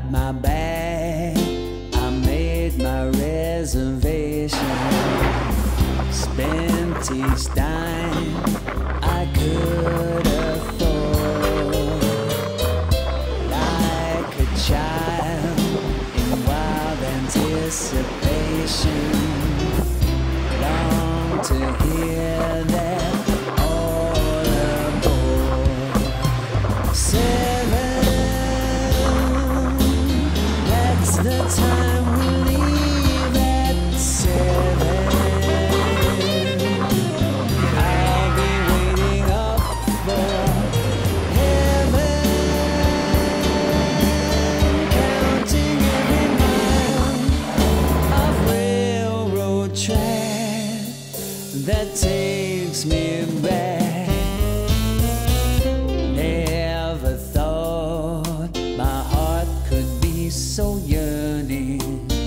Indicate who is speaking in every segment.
Speaker 1: my bag, I made my reservation. Spent each dime I could afford. Like a child in wild anticipation, long to hear that all aboard. 7, that's the time we leave at 7. I'll be waiting up for heaven, counting every mile of railroad track that takes me back. Never thought my heart could be so yearning.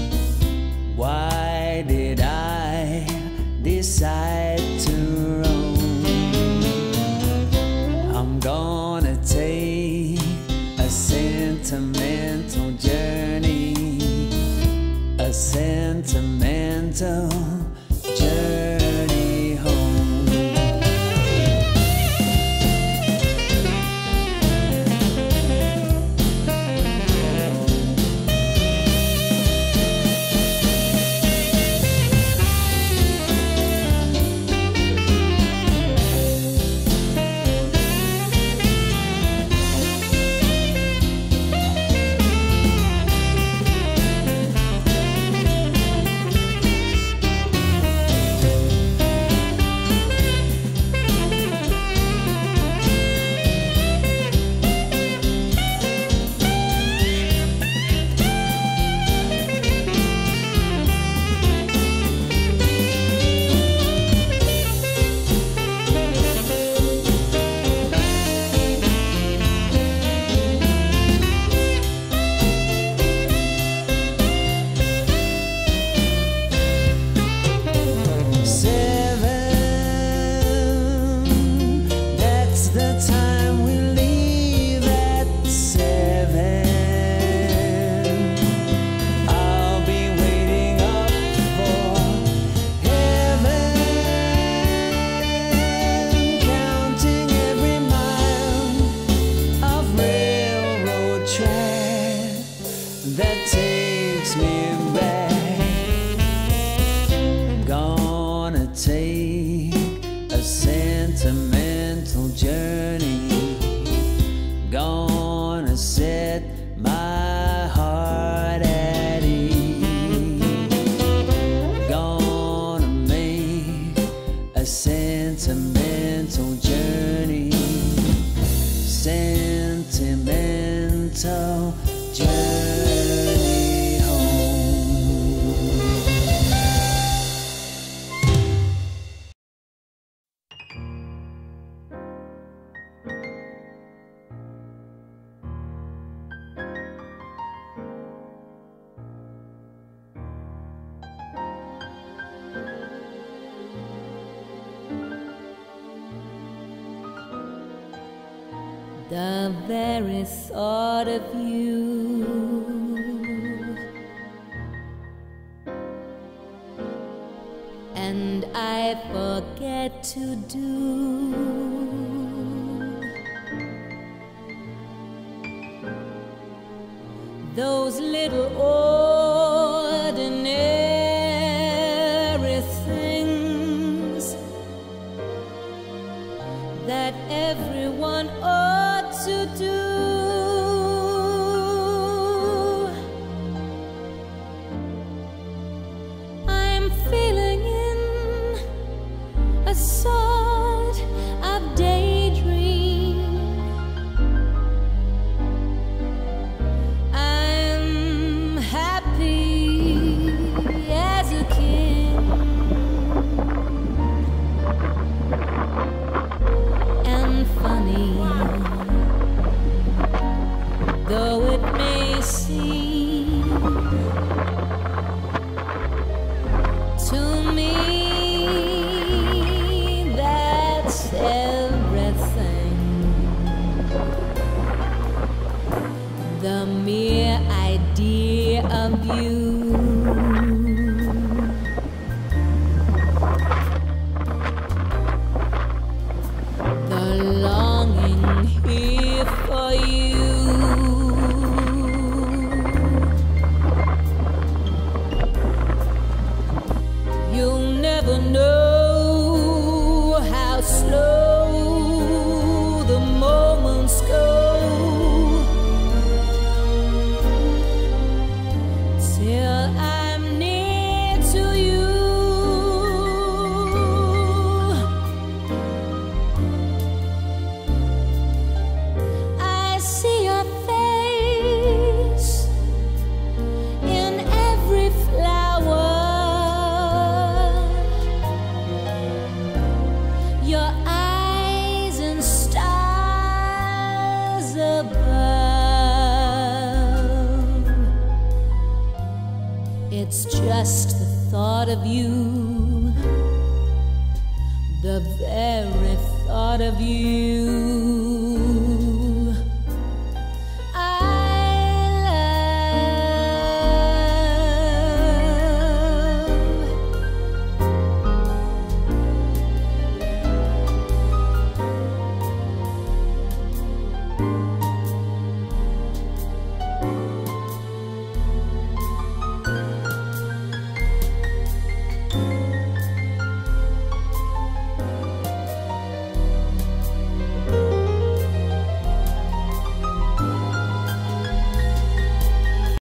Speaker 1: Why did I decide to roam? I'm gonna take a sentimental journey, a sentimental journey home. That takes me back. Gonna take a sentimental journey. Gonna set my heart at ease. Gonna make a sentimental journey. Sentimental journey home.
Speaker 2: The very thought of you and I forget to do those little ordinary things that everyone ought to do. I'm feeling in a sort of daydream. I'm happy as a king, and funny though it may seem to me, that's everything. The mere idea memory of you. The longing here for you. You'll never know how slow the moments go till I'm near to you. I see your face in every flower, your eyes and stars above. It's just the thought of you, the very thought of you.